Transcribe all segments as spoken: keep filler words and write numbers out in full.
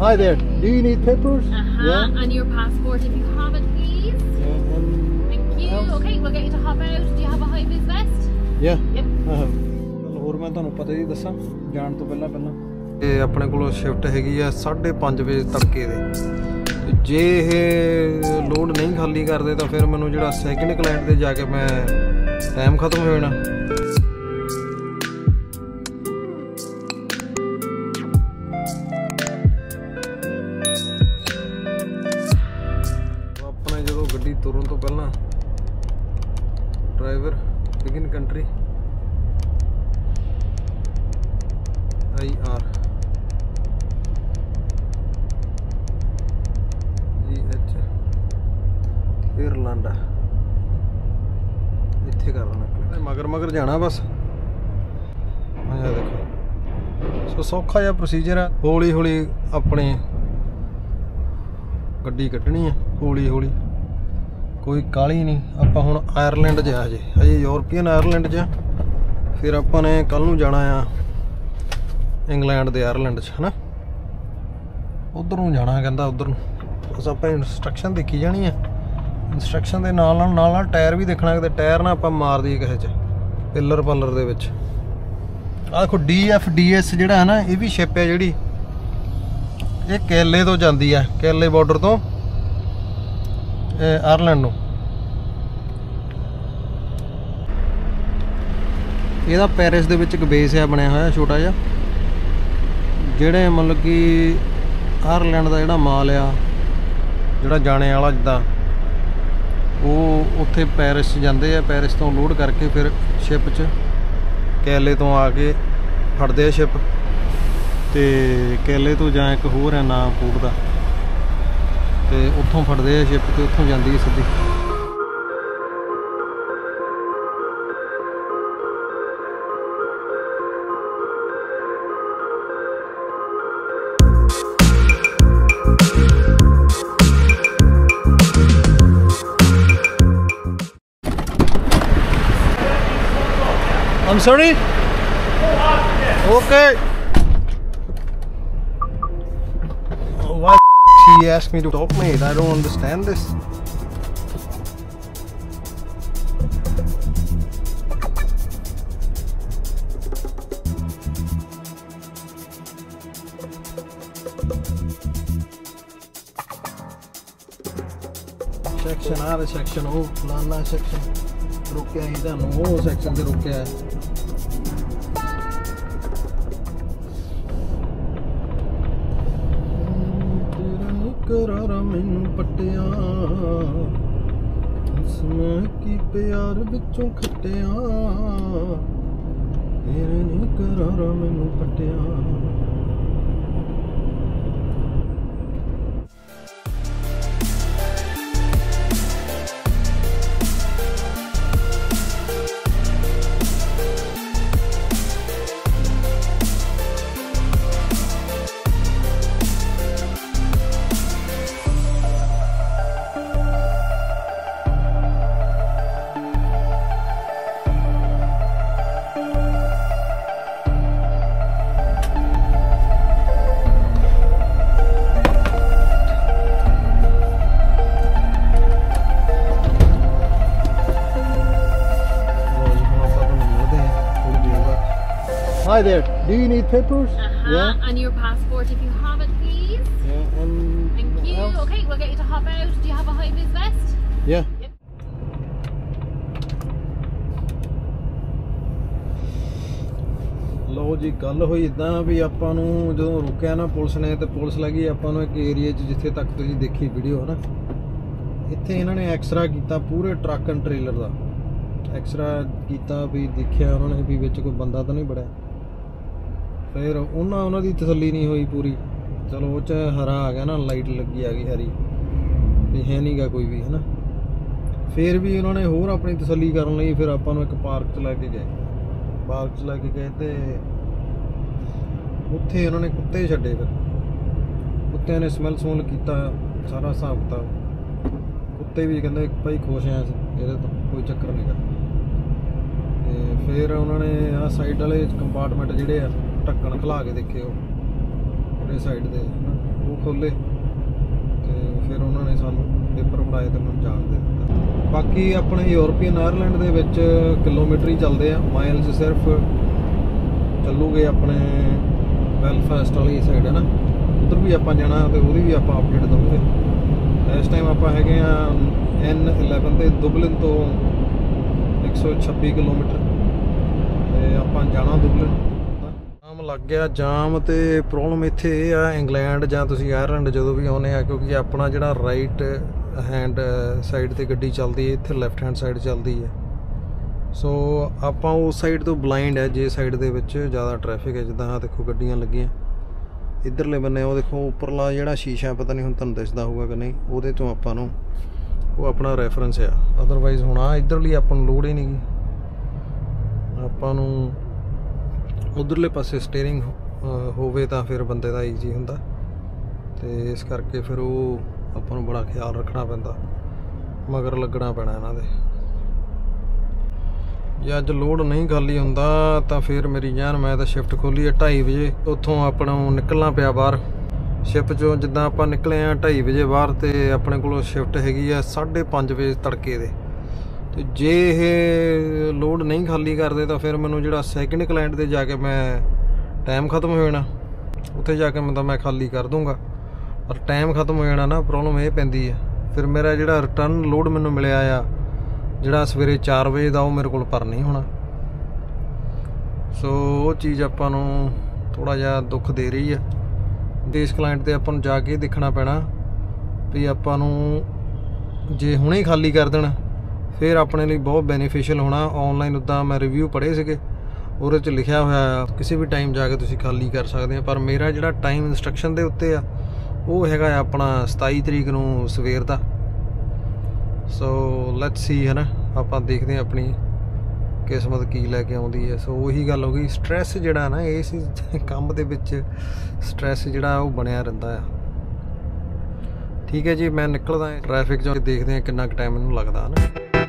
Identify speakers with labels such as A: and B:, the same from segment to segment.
A: Hi there. Do you need papers?
B: Uh-huh.
A: Yeah.
B: And your passport if you have it, please.
A: Yeah. And
B: Thank you.
A: else?
B: Okay, we'll get you to hop out. Do you have a high vis vest?
A: Yeah.
B: Yep.
A: Uh, ਹੋਰ ਮੈਂ ਤੁਹਾਨੂੰ ਪਤਾ ਹੀ ਦੱਸਾਂ ਜਾਣ ਤੋਂ ਪਹਿਲਾਂ ਪਹਿਲਾਂ ਇਹ ਆਪਣੇ ਕੋਲ ਸ਼ਿਫਟ ਹੈਗੀ ਆ ਸਾਢੇ ਪੰਜ ਵਜੇ ਤੜਕੇ ਦੇ। ਜੇ ਇਹ ਲੋਡ ਨਹੀਂ ਖਾਲੀ ਕਰਦੇ ਤਾਂ ਫਿਰ ਮੈਨੂੰ ਜਿਹੜਾ ਸੈਕਿੰਡ ਕਲਾਇੰਟ ਤੇ ਜਾ ਕੇ ਮੈਂ ਟਾਈਮ ਖਤਮ ਹੋ ਜਾਣਾ। ਆਪਣੇ ਜਦੋਂ ਗੱਡੀ ਤੁਰਨ ਤੋਂ ਪਹਿਲਾਂ driver begin country I R G H Ireland इत्थे कर देना मगर मगर जाना बस आ देखो सो सौखा जिहा प्रोसीजर है। हौली हौली अपनी गड्डी कड्ढनी है हौली हौली कोई काली नहीं। आप हुण आयरलैंड च आ जे अजे यूरोपीयन आयरलैंड च फिर आपां ने कल नूं जाना आ इंग्लैंड दे आयरलैंड च है ना उधर नूं जाना कहंदा उधर नूं बस आपां इंस्ट्रक्शन देखी जानी है। इंस्ट्रक्शन दे नाल नाल नाल टायर भी देखना कि टायर ना आपां मार दईए किसे च पिलर पलर दे विच। आ देखो डी एफ डी एस जिहड़ा है ना ये भी शिप है जिहड़ी ये केले तो जाती है केले बॉर्डर तो आयरलैंड नूं। ਇਹਦਾ ਪੈਰਿਸ ਦੇ ਵਿੱਚ ਇੱਕ ਬੇਸ ਹੈ ਬਣਿਆ ਹੋਇਆ ਛੋਟਾ ਜਿਹਾ ਜਿਹੜੇ ਮਤਲਬ ਕਿ ਆਇਰਲੈਂਡ ਦਾ ਜਿਹੜਾ ਮਾਲ ਆ ਜਿਹੜਾ ਜਾਣੇ ਵਾਲਾ ਜਿੱਦਾਂ ਉਹ ਉੱਥੇ ਪੈਰਿਸ ਜਾਂਦੇ ਆ ਪੈਰਿਸ ਤੋਂ ਲੋਡ ਕਰਕੇ ਫਿਰ ਸ਼ਿਪ 'ਚ ਕੈਲੇ ਤੋਂ ਆ ਕੇ ਫੜਦੇ ਆ ਸ਼ਿਪ ਤੇ ਕੈਲੇ ਤੋਂ ਜਾਂ ਇੱਕ ਹੋਰ ਹੈ ਨਾਂ ਪੋਰਟ ਦਾ ਤੇ ਉੱਥੋਂ ਫੜਦੇ ਆ ਸ਼ਿਪ ਤੇ ਉੱਥੋਂ ਜਾਂਦੀ ਹੈ ਸਿੱਧੀ। I'm sorry? Okay. Why he asked me to stop, mate? I don't understand this. Section A, section O, flanna section. रुकिया ही था नो सेक्शन से रुकिया है। तेरा करारा मैनू पटिया इसमें की प्यार बिचों खटिया तेरे करारा मैनू पटिया। Hi there. Do you need papers?
B: Uh-huh.
A: Yeah.
B: And your passport if you have it, please.
A: Yeah. And
B: Thank you.
A: else?
B: Okay, we'll get you to hop out. Do you have a high vis vest?
A: Yeah.
B: Yep.
A: ਲਓ ਜੀ ਗੱਲ ਹੋਈ ਇਦਾਂ ਵੀ ਆਪਾਂ ਨੂੰ ਜਦੋਂ ਰੁਕਿਆ ਨਾ ਪੁਲਿਸ ਨੇ ਤੇ ਪੁਲਿਸ ਲੱਗੀ ਆਪਾਂ ਨੂੰ ਇੱਕ ਏਰੀਆ 'ਚ ਜਿੱਥੇ ਤੱਕ ਤੁਸੀਂ ਦੇਖੀ ਵੀਡੀਓ ਨਾ ਇੱਥੇ ਇਹਨਾਂ ਨੇ ਐਕਸਰਾ ਕੀਤਾ ਪੂਰੇ ਟਰੱਕ ਐਂਡ ਟ੍ਰੇਲਰ ਦਾ ਐਕਸਰਾ ਕੀਤਾ ਵੀ ਦੇਖਿਆ ਉਹਨਾਂ ਨੇ ਵੀ ਵਿੱਚ ਕੋਈ ਬੰਦਾ ਤਾਂ ਨਹੀਂ ਵੜਿਆ। ਫਿਰ ਉਹਨਾਂ ਉਹਨਾਂ ਦੀ ਤਸੱਲੀ ਨਹੀਂ ਹੋਈ ਪੂਰੀ ਚਲੋ ਉਹ 'ਚ ਹਰਾ ਆ ਗਿਆ ਨਾ ਲਾਈਟ ਲੱਗੀ ਆ ਗਈ ਹਰੀ ਵੀ ਹੈ ਨਹੀਂਗਾ ਕੋਈ ਵੀ ਹੈ ਨਾ। ਫਿਰ ਵੀ ਉਹਨਾਂ ਨੇ ਹੋਰ ਆਪਣੀ ਤਸੱਲੀ ਕਰਨ ਲਈ ਫਿਰ ਆਪਾਂ ਨੂੰ ਇੱਕ ਪਾਰਕ 'ਚ ਲੈ ਕੇ ਗਏ पार्क च लैके गए तो उत्थे उन्होंने कुत्ते छड्डे फिर कुत्तियां ने स्मैल समूल किया सारा हिसाब किताब कुत्ते भी कहते भाई खुश हैं ये तो कोई चक्कर नहीं गा। फिर उन्होंने आ साइड वाले कंपार्टमेंट जोड़े ढक्कन खिला के देखे वो साइड के वो ਖੋਲ੍ਹੇ ਤੇ ਫਿਰ ਉਹਨਾਂ ਨੇ ਸਾਨੂੰ ਪੇਪਰ ਫੜਾਏ ਤੇ ਮੈਨੂੰ ਜਾਣ ਦੇ ਦਿੱਤਾ। ਬਾਕੀ ਆਪਣੇ ਯੂਰਪੀਅਨ ਆਇਰਲੈਂਡ ਦੇ ਵਿੱਚ ਕਿਲੋਮੀਟਰ ਹੀ ਚੱਲਦੇ ਆ, ਮਾਈਲਸ ਸਿਰਫ ਚੱਲੂਗੇ ਆਪਣੇ ਬੈਲਫਾਸਟ ਵਾਲੀ ਸਾਈਡ ਹੈ ਨਾ, ਉੱਧਰ ਵੀ ਆਪਾਂ ਜਾਣਾ ਤੇ ਉਹਦੀ ਵੀ ਆਪਾਂ ਅਪਡੇਟ ਦਵਾਂਗੇ। ਇਸ ਟਾਈਮ ਆਪਾਂ ਹੈਗੇ ਆ ਐਨ ਇਲੈਵਨ ਤੇ ਦੁਬਲਿਨ ਤੋਂ ਇੱਕ ਸੌ ਛੱਬੀ ਕਿਲੋਮੀਟਰ ਤੇ ਆਪਾਂ ਜਾਣਾ ਦੁਬਲਿਨ। ਜਾਮ ਲੱਗ ਗਿਆ ਜਾਮ, ਤੇ ਪ੍ਰੋਬਲਮ ਇੱਥੇ ਇਹ ਆ ਇੰਗਲੈਂਡ ਜਾਂ ਤੁਸੀਂ ਆਇਰਲੈਂਡ ਜਦੋਂ ਵੀ ਆਉਂਦੇ ਆ, ਕਿਉਂਕਿ ਆਪਣਾ ਜਿਹੜਾ ਰਾਈਟ ਹੈਂਡ ਸਾਈਡ ਤੇ ਗੱਡੀ ਚੱਲਦੀ ਹੈ, ਇੱਥੇ ਲੈਫਟ ਹੈਂਡ ਸਾਈਡ ਚੱਲਦੀ ਹੈ। ਸੋ ਆਪਾਂ ਉਸ ਸਾਈਡ ਤੋਂ ਬਲਾਈਂਡ ਹੈ, ਜੇ ਸਾਈਡ ਦੇ ਵਿੱਚ ਜ਼ਿਆਦਾ ਟ੍ਰੈਫਿਕ ਹੈ। ਜਿੱਦਾਂ ਆਹ ਦੇਖੋ ਗੱਡੀਆਂ ਲੱਗੀਆਂ ਇੱਧਰਲੇ ਬੰਨੇ, ਉਹ ਦੇਖੋ ਉੱਪਰਲਾ ਜਿਹੜਾ ਸ਼ੀਸ਼ਾ ਪਤਾ ਨਹੀਂ ਹੁਣ ਤੁਹਾਨੂੰ ਦਿਸਦਾ ਹੋਊਗਾ ਕਿ ਨਹੀਂ, ਉਹਦੇ ਤੋਂ ਆਪਾਂ ਨੂੰ ਉਹ ਆਪਣਾ ਰੈਫਰੈਂਸ ਆ। ਅਦਰਵਾਈਜ਼ ਹੁਣ ਆ ਇੱਧਰਲੀ ਆਪਾਂ ਨੂੰ ਲੋੜ ਹੀ ਨਹੀਂ ਗੀ, ਆਪਾਂ ਨੂੰ ਉਧਰਲੇ ਪਾਸੇ ਸਟੀਅਰਿੰਗ ਹੋਵੇ ਤਾਂ ਫਿਰ ਬੰਦੇ ਦਾ ਈਜ਼ੀ ਹੁੰਦਾ, ਤੇ ਇਸ ਕਰਕੇ ਫਿਰ ਉਹ ਆਪਾਂ ਨੂੰ ਬੜਾ ਖਿਆਲ ਰੱਖਣਾ ਪੈਂਦਾ, ਮਗਰ ਲੱਗਣਾ ਪੈਣਾ ਇਹਨਾਂ ਦੇ। ਜੇ ਅੱਜ ਲੋਡ ਨਹੀਂ ਖਾਲੀ ਹੁੰਦਾ ਤਾਂ ਫਿਰ ਮੇਰੀ ਜਾਨ, ਮੈਂ ਤਾਂ ਸ਼ਿਫਟ ਖੋਲੀ ਹੈ ਢਾਈ ਵਜੇ, ਉੱਥੋਂ ਆਪਣਾ ਨਿਕਲਣਾ ਪਿਆ ਬਾਹਰ ਸ਼ਿਪ 'ਚੋਂ। ਜਿੱਦਾਂ ਆਪਾਂ ਨਿਕਲੇ ਆ ਢਾਈ ਵਜੇ ਬਾਹਰ, ਤੇ ਆਪਣੇ ਕੋਲ ਸ਼ਿਫਟ ਹੈਗੀ ਆ ਸਾਢੇ ਪੰਜ ਵਜੇ ਤੜਕੇ ਦੇ। ਤੇ ਜੇ ਇਹ ਲੋਡ ਨਹੀਂ ਖਾਲੀ ਕਰਦੇ ਤਾਂ ਫਿਰ ਮੈਨੂੰ ਜਿਹੜਾ ਸੈਕਿੰਡ ਕਲਾਇੰਟ ਦੇ ਜਾ ਕੇ ਮੈਂ ਟਾਈਮ ਖਤਮ ਹੋ ਜਾਣਾ, ਉੱਥੇ ਜਾ ਕੇ ਮੈਂ ਤਾਂ ਮੈਂ ਖਾਲੀ ਕਰ ਦੂੰਗਾ, ਪਰ ਟਾਈਮ ਖਤਮ ਹੋ ਜਾਣਾ ਨਾ, ਪ੍ਰੋਬਲਮ ਇਹ ਪੈਂਦੀ ਹੈ। ਫਿਰ ਮੇਰਾ ਜਿਹੜਾ ਰਿਟਰਨ ਲੋਡ ਮੈਨੂੰ ਮਿਲਿਆ ਆ ਜਿਹੜਾ ਸਵੇਰੇ ਚਾਰ ਵਜੇ ਦਾ, ਉਹ ਮੇਰੇ ਕੋਲ ਪਰ ਨਹੀਂ ਹੋਣਾ। ਸੋ ਉਹ ਚੀਜ਼ ਆਪਾਂ ਨੂੰ ਥੋੜ੍ਹਾ ਜਿਹਾ ਦੁੱਖ ਦੇ ਰਹੀ ਆ। ਤੇ ਇਸ ਕਲਾਇੰਟ 'ਤੇ ਆਪਾਂ ਨੂੰ ਜਾ ਕੇ ਦੇਖਣਾ ਪੈਣਾ ਵੀ ਆਪਾਂ ਨੂੰ ਜੇ ਹੁਣੇ ਹੀ ਖਾਲੀ ਕਰ ਦੇਣ ਫਿਰ ਆਪਣੇ ਲਈ ਬਹੁਤ ਬੈਨੀਫੀਸ਼ੀਅਲ ਹੋਣਾ। ਔਨਲਾਈਨ ਉੱਦਾਂ ਮੈਂ ਰਿਵਿਊ ਪੜ੍ਹੇ ਸੀਗੇ, ਉਹਦੇ 'ਚ ਲਿਖਿਆ ਹੋਇਆ ਕਿਸੇ ਵੀ ਟਾਈਮ ਜਾ ਕੇ ਤੁਸੀਂ ਖਾਲੀ ਕਰ ਸਕਦੇ ਆ, ਪਰ ਮੇਰਾ ਜਿਹੜਾ ਟਾਈਮ ਇੰਸਟਰਕਸ਼ਨ ਦੇ ਉੱਤੇ ਆ ਉਹ ਹੈਗਾ ਆਪਣਾ ਸਤਾਈ ਤਰੀਕ ਨੂੰ ਸਵੇਰ ਦਾ। ਸੋ ਲੈਟਸ ਸੀ ਹੈ ਨਾ, ਆਪਾਂ ਦੇਖਦੇ ਹਾਂ ਆਪਣੀ ਕਿਸਮਤ ਕੀ ਲੈ ਕੇ ਆਉਂਦੀ ਹੈ। ਸੋ ਉਹੀ ਗੱਲ ਹੋ ਗਈ, ਸਟ੍ਰੈਸ ਜਿਹੜਾ ਨਾ ਇਸ ਕੰਮ ਦੇ ਵਿੱਚ ਸਟ੍ਰੈਸ ਜਿਹੜਾ ਉਹ ਬਣਿਆ ਰਹਿੰਦਾ ਆ। ਠੀਕ ਹੈ ਜੀ, ਮੈਂ ਨਿਕਲਦਾ ਟ੍ਰੈਫਿਕ 'ਚੋਂ, ਦੇਖਦੇ ਹਾਂ ਕਿੰਨਾ ਕੁ ਟਾਈਮ ਮੈਨੂੰ ਲੱਗਦਾ ਨਾ।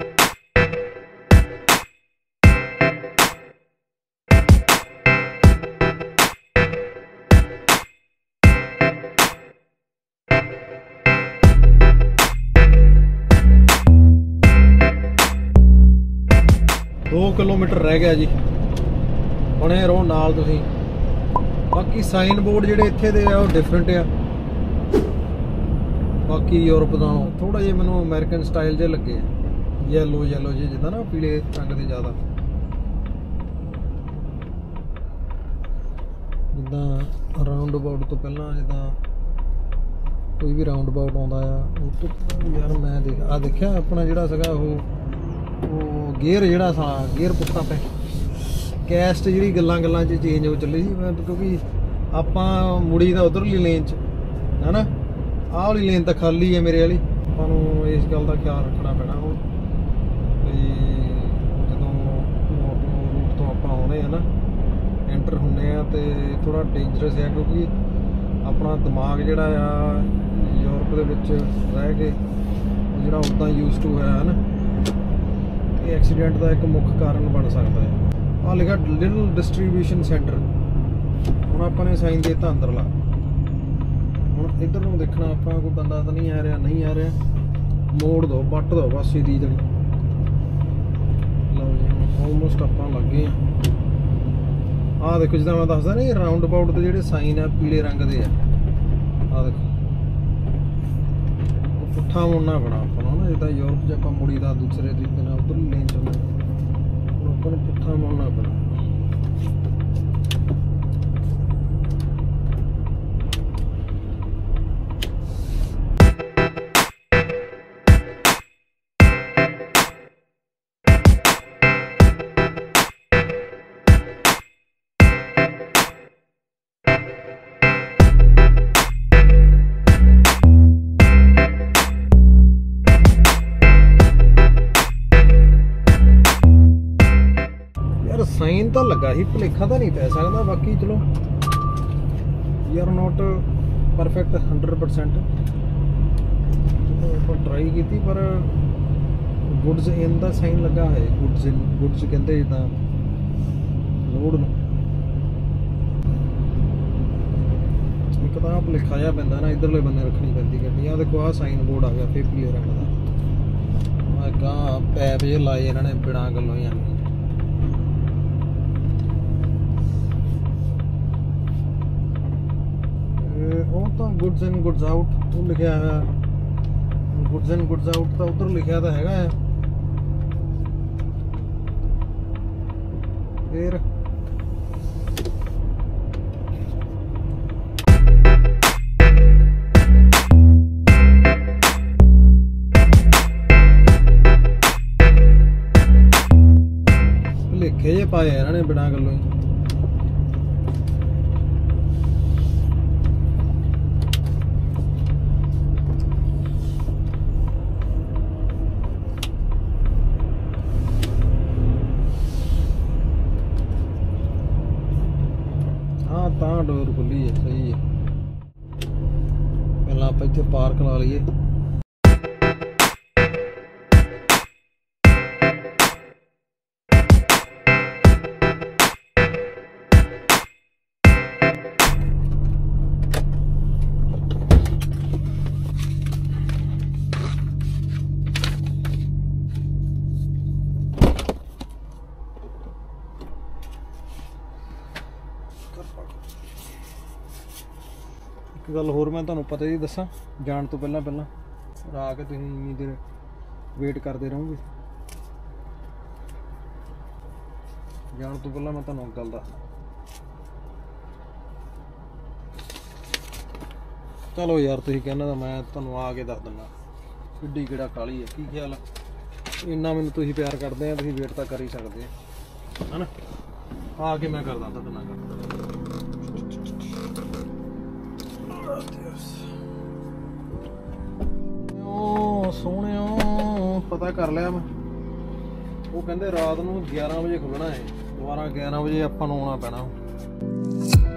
A: ਦੋ ਕਿਲੋਮੀਟਰ ਰਹਿ ਗਿਆ ਜੀ, ਬਣੇ ਰਹੋ ਨਾਲ ਤੁਸੀਂ। ਬਾਕੀ ਸਾਈਨ ਬੋਰਡ ਜਿਹੜੇ ਇੱਥੇ ਦੇ ਆ ਉਹ ਡਿਫਰੈਂਟ ਆ ਬਾਕੀ ਯੂਰਪ ਦਾ। ਥੋੜਾ ਜਿਹਾ ਮੈਨੂੰ ਅਮਰੀਕਨ ਸਟਾਈਲ ਜਿਹੇ ਲੱਗੇ ਆ, ਯੈਲੋ ਯੈਲੋ ਜਿਹੇ, ਜਿੱਦਾਂ ਨਾ ਪੀਲੇ ਰੰਗ ਦੇ ਜ਼ਿਆਦਾ, ਜਿੱਦਾਂ ਰਾਉਂਡ ਅਬਾਊਟ ਤੋਂ ਪਹਿਲਾਂ ਜਿੱਦਾਂ ਕੋਈ ਵੀ ਰਾਉਂਡ ਅਬਾਊਟ ਆਉਂਦਾ ਆ ਉਹ ਤੋਂ ਯਾਰ ਮੈਂ ਦੇਖ ਆ ਦੇਖਿਆ ਆਪਣਾ ਜਿਹੜਾ ਸੀਗਾ ਉਹ ਉਹ ਗੇਅਰ ਜਿਹੜਾ ਸਾ ਗੇਅਰ ਪੁੱਠਾ ਪੈ ਕੈਸਟ ਜਿਹੜੀ ਗੱਲਾਂ ਗੱਲਾਂ 'ਚ ਚੇਂਜ ਹੋ ਚੱਲੀ ਸੀ। ਮੈਂ ਕਿਉਂਕਿ ਆਪਾਂ ਮੁੜੀ ਦਾ ਉਧਰਲੀ ਲੇਨ 'ਚ ਹੈ ਨਾ, ਆਹ ਵਾਲੀ ਲੇਨ ਤਾਂ ਖਾਲੀ ਹੈ ਮੇਰੇ ਵਾਲੀ। ਆਪਾਂ ਨੂੰ ਇਸ ਗੱਲ ਦਾ ਖਿਆਲ ਰੱਖਣਾ ਪੈਣਾ ਉਹ ਵੀ ਜਦੋਂ ਰੂਟ ਤੋਂ ਆਪਾਂ ਆਉਂਦੇ ਹਾਂ ਨਾ, ਐਂਟਰ ਹੁੰਦੇ ਆ ਤੇ ਥੋੜਾ ਡੇਂਜਰਸ ਹੈ, ਕਿਉਂਕਿ ਆਪਣਾ ਦਿਮਾਗ ਜਿਹੜਾ ਆ ਯੂਰਪ ਦੇ ਵਿੱਚ ਰਹਿ ਕੇ ਜਿਹੜਾ ਉੱਦਾਂ ਯੂਜ਼ ਟੂ ਹੋਇਆ ਹੈ ਨਾ, ਇਹ ਐਕਸੀਡੈਂਟ ਦਾ ਇੱਕ ਮੁੱਖ ਕਾਰਨ ਬਣ ਸਕਦਾ ਹੈ। ਆਹ ਲਿਖਿਆ ਲਿਟਲ ਡਿਸਟ੍ਰੀਬਿਊਸ਼ਨ ਸੈਂਟਰ, ਹੁਣ ਆਪਾਂ ਨੇ ਸਾਈਨ ਦੇ ਦਿੱਤਾ ਅੰਦਰਲਾ। ਹੁਣ ਇੱਧਰ ਨੂੰ ਦੇਖਣਾ ਆਪਾਂ, ਕੋਈ ਬੰਦਾ ਤਾਂ ਨਹੀਂ ਆ ਰਿਹਾ, ਨਹੀਂ ਆ ਰਿਹਾ, ਮੋੜ ਦੋ, ਵੱਟ ਦੋ ਬਸ ਇਹਦੀ ਜਣੀ। ਲਓ ਜੀ ਆਲਮੋਸਟ ਆਪਾਂ ਲੱਗੇ ਆ। ਆਹ ਦੇਖੋ ਜਿੱਦਾਂ ਮੈਂ ਦੱਸਦਾ ਨਾ, ਇਹ ਰਾਉਂਡ ਅਬਾਊਟ ਦੇ ਜਿਹੜੇ ਸਾਈਨ ਆ ਪੀਲੇ ਰੰਗ ਦੇ ਆ। ਆਹ ਦੇਖੋ ਪੁੱਠਾ ਮੁੜਨਾ ਪੈਣਾ ਆਪਾਂ ਨੂੰ ਨਾ, ਜਿੱਦਾਂ ਯੂਰਪ 'ਚ ਆਪਾਂ ਮੁੜੀ ਦਾ ਦੂਸਰੇ ਤਰੀਕੇ ਨਾਲ ਉੱਧਰਲੀ ਲੇਨ 'ਚ ਹੁਣ ਆਪਾਂ ਨੂੰ ਪੁੱਠਾ ਮੁੜਨਾ ਪੈਣਾ। ਸਾਈਨ ਤਾਂ ਲੱਗਾ ਸੀ, ਭੁਲੇਖਾ ਤਾਂ ਨਹੀਂ ਪੈ ਸਕਦਾ। ਬਾਕੀ ਚਲੋ we are not perfect hundred percent, ਆਪਾਂ ਟਰਾਈ ਕੀਤੀ, ਪਰ ਗੁੱਡਸ ਇਨ ਦਾ ਸਾਈਨ ਲੱਗਾ ਹੈ। ਗੁੱਡਸ ਇਨ ਗੁੱਡਸ ਕਹਿੰਦੇ ਜਿੱਦਾਂ ਲੋਡ ਨੂੰ। ਇੱਕ ਇੱਕ ਤਾਂ ਭੁਲੇਖਾ ਜਿਹਾ ਪੈਂਦਾ ਨਾ, ਇੱਧਰਲੇ ਬੰਨੇ ਰੱਖਣੀ ਪੈਂਦੀ ਗੱਡੀ। ਆ ਦੇਖੋ ਆਹ ਸਾਈਨ ਬੋਰਡ ਆ ਗਿਆ ਫਿਰ ਪੀਲੇ ਰੰਗ ਦਾ। ਆ ਗਾਂ ਪੈਪ ਜੇ ਲਾਏ ਇਹਨਾਂ ਨੇ ਬਿਨਾਂ ਗੱਲੋਂ ਹੀ ਆਵੇਂ। ਉਹ ਤਾਂ ਗੁੱਡਸ ਐਂਡ ਗੁੱਡਸ ਆਊਟ ਉਹ ਲਿਖਿਆ ਹੋਇਆ, ਗੁੱਡਸ ਐਂਡ ਗੁੱਡਸ ਆਊਟ ਤਾਂ ਉੱਧਰ ਲਿਖਿਆ ਤਾਂ ਹੈਗਾ ਆ। ਫਿਰ ਭੁਲੇਖੇ ਜੇ ਪਾਏ ਇਹਨਾਂ ਨੇ ਬਿਨਾਂ ਗੱਲੋਂ ਹੀ। ਹਾਂ ਤਾਂ ਡੋਰ ਖੁੱਲੀ ਹੈ, ਸਹੀ ਹੈ। ਪਹਿਲਾਂ ਆਪਾਂ ਇੱਥੇ ਪਾਰਕ ਲਾ ਲਈਏ। ਇੱਕ ਗੱਲ ਹੋਰ ਮੈਂ ਤੁਹਾਨੂੰ ਪਤਾ ਹੀ ਦੱਸਾਂ, ਜਾਣ ਤੋਂ ਪਹਿਲਾਂ ਪਹਿਲਾਂ ਆ ਕੇ ਤੁਸੀਂ ਇੰਨੀ ਦੇਰ ਵੇਟ ਕਰਦੇ ਰਹੋਗੇ। ਜਾਣ ਤੋਂ ਪਹਿਲਾਂ ਮੈਂ ਤੁਹਾਨੂੰ ਇੱਕ ਗੱਲ ਦੱਸਦਾ। ਚਲੋ ਯਾਰ ਤੁਸੀਂ ਕਹਿੰਦਾ ਤਾਂ ਮੈਂ ਤੁਹਾਨੂੰ ਆ ਕੇ ਦੱਸ ਦਿੰਦਾ। ਕਿੱਡੀ ਕਿਹੜਾ ਕਾਲੀ ਹੈ, ਕੀ ਖਿਆਲ ਆ? ਇੰਨਾ ਮੈਨੂੰ ਤੁਸੀਂ ਪਿਆਰ ਕਰਦੇ ਆ, ਤੁਸੀਂ ਵੇਟ ਤਾਂ ਕਰ ਹੀ ਸਕਦੇ ਆ ਹਨਾ। ਆ ਕੇ ਮੈਂ ਕਰਦਾ ਤੁਹਾਡੇ ਨਾਲ ਗੱਲ। ਸੋਹਣਿਓ ਪਤਾ ਕਰ ਲਿਆ ਮੈਂ, ਉਹ ਕਹਿੰਦੇ ਰਾਤ ਨੂੰ ਗਿਆਰਾਂ ਵਜੇ ਖੁੱਲਣਾ ਹੈ, ਦੁਬਾਰਾ ਗਿਆਰਾਂ ਵਜੇ ਆਪਾਂ ਨੂੰ ਆਉਣਾ ਪੈਣਾ।